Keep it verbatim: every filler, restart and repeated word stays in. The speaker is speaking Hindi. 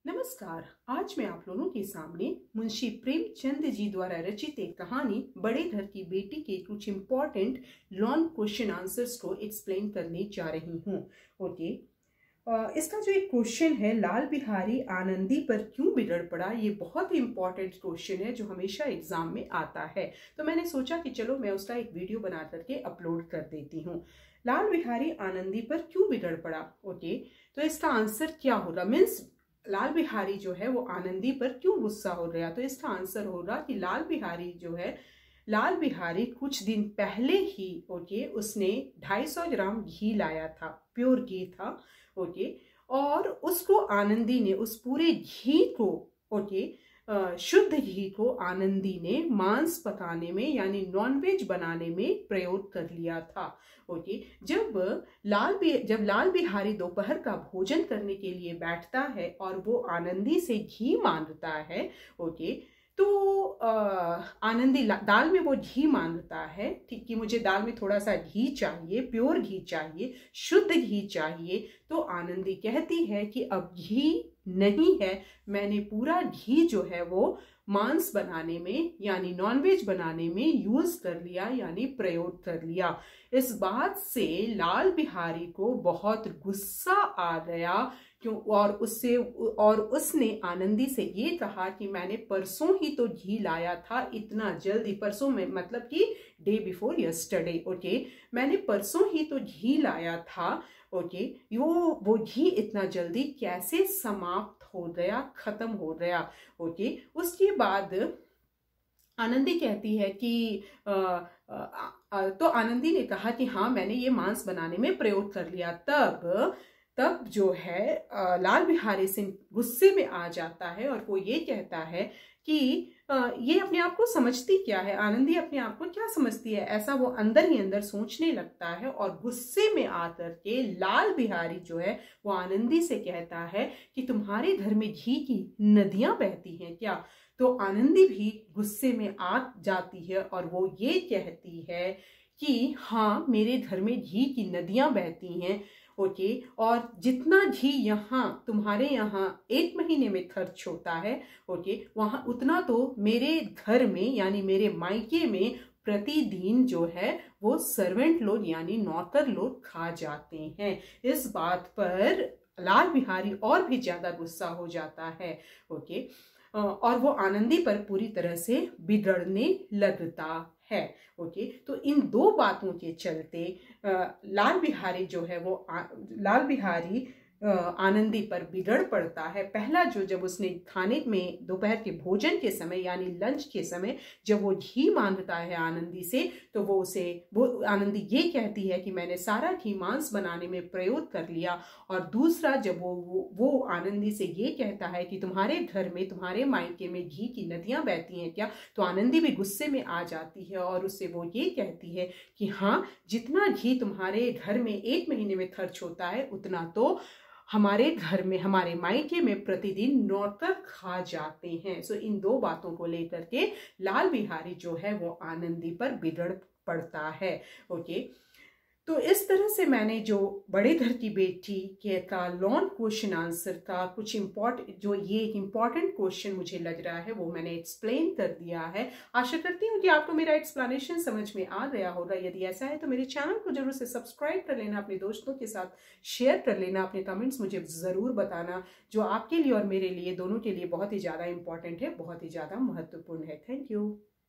नमस्कार। आज मैं आप लोगों के सामने मुंशी प्रेमचंद जी द्वारा रचित एक कहानी बड़े घर की बेटी के कुछ इम्पोर्टेंट लॉन्ग क्वेश्चन आंसर्स को एक्सप्लेन करने जा रही हूँ। ओके, इसका जो एक क्वेश्चन है, लाल बिहारी आनंदी पर क्यों बिगड़ पड़ा, ये बहुत ही इम्पोर्टेंट क्वेश्चन है जो हमेशा एग्जाम में आता है। तो मैंने सोचा कि चलो मैं उसका एक वीडियो बना करके अपलोड कर देती हूँ। लाल बिहारी आनंदी पर क्यों बिगड़ पड़ा। ओके, तो इसका आंसर क्या होगा, मीन्स लाल बिहारी जो है वो आनंदी पर क्यों गुस्सा हो गया। तो इसका आंसर होगा कि लाल बिहारी जो है लाल बिहारी कुछ दिन पहले ही ओके उसने ढाई सौ ग्राम घी लाया था, प्योर घी था। ओके, और उसको आनंदी ने उस पूरे घी को ओके शुद्ध घी को आनंदी ने मांस पकाने में यानी नॉनवेज बनाने में प्रयोग कर लिया था। ओके, जब लाल जब लाल बिहारी दोपहर का भोजन करने के लिए बैठता है और वो आनंदी से घी मांगता है, ओके, तो आनंदी दाल में वो घी मांगता है, ठीक, कि मुझे दाल में थोड़ा सा घी चाहिए, प्योर घी चाहिए, शुद्ध घी चाहिए। तो आनंदी कहती है कि अब घी नहीं है, मैंने पूरा घी जो है वो मांस बनाने में यानी नॉनवेज बनाने में यूज कर लिया यानी प्रयोग कर लिया। इस बात से लाल बिहारी को बहुत गुस्सा आ गया, क्यों, और उससे और उसने आनंदी से ये कहा कि मैंने परसों ही तो घी लाया था, इतना जल्दी, परसों में मतलब कि डे बिफोर यस्टरडे। ओके, मैंने परसों ही तो घी लाया था। ओके, वो वो घी इतना जल्दी कैसे समाप्त हो गया, खत्म हो गया। ओके, उसके बाद आनंदी कहती है कि आ, आ, आ, तो आनंदी ने कहा कि हाँ मैंने ये मांस बनाने में प्रयोग कर लिया। तब तब जो है लाल बिहारी सिंह गुस्से में आ जाता है और वो ये कहता है कि ये अपने आप को समझती क्या है, आनंदी अपने आप को क्या समझती है, ऐसा वो अंदर ही अंदर सोचने लगता है। और गुस्से में आकर के लाल बिहारी जो है वो आनंदी से कहता है कि तुम्हारे घर में घी की नदियां बहती हैं क्या। तो आनंदी भी गुस्से में आ जाती है और वो ये कहती है कि हाँ मेरे घर में घी की नदियां बहती हैं। ओके, और जितना घी यहाँ तुम्हारे यहाँ एक महीने में खर्च होता है, ओके, वहां उतना तो मेरे घर में यानी मेरे मायके में प्रतिदिन जो है वो सर्वेंट लोग यानी नौकर लोग खा जाते हैं। इस बात पर लाल बिहारी और भी ज्यादा गुस्सा हो जाता है। ओके, और वो आनंदी पर पूरी तरह से बिगड़ने लगता है। ओके, तो इन दो बातों के चलते लाल बिहारी जो है वो आ, लाल बिहारी आनंदी पर बिगड़ पड़ता है। पहला जो जब उसने खाने में दोपहर के भोजन के समय यानी लंच के समय जब वो घी मांगता है आनंदी से, तो वो उसे वो आनंदी ये कहती है कि मैंने सारा घी मांस बनाने में प्रयोग कर लिया। और दूसरा जब वो वो, वो आनंदी से ये कहता है कि तुम्हारे घर में तुम्हारे मायके में घी की नदियां बहती हैं क्या, तो आनंदी भी गुस्से में आ जाती है और उससे वो ये कहती है कि हाँ जितना घी तुम्हारे घर में एक महीने में खर्च होता है उतना तो हमारे घर में हमारे मायके में प्रतिदिन नौकर खा जाते हैं। सो इन दो बातों को लेकर के लाल बिहारी जो है वो आनंदी पर बिगड़ पड़ता है। ओके, तो इस तरह से मैंने जो बड़े घर की बेटी के का लॉन्ग क्वेश्चन आंसर का कुछ इम्पोर्टेंट जो ये एक इम्पॉर्टेंट क्वेश्चन मुझे लग रहा है वो मैंने एक्सप्लेन कर दिया है। आशा करती हूँ कि आपको मेरा एक्सप्लेनेशन समझ में आ गया होगा। यदि ऐसा है तो मेरे चैनल को जरूर से सब्सक्राइब कर लेना, अपने दोस्तों के साथ शेयर कर लेना, अपने कमेंट्स मुझे ज़रूर बताना जो आपके लिए और मेरे लिए दोनों के लिए बहुत ही ज़्यादा इंपॉर्टेंट है, बहुत ही ज़्यादा महत्वपूर्ण है। Thank you.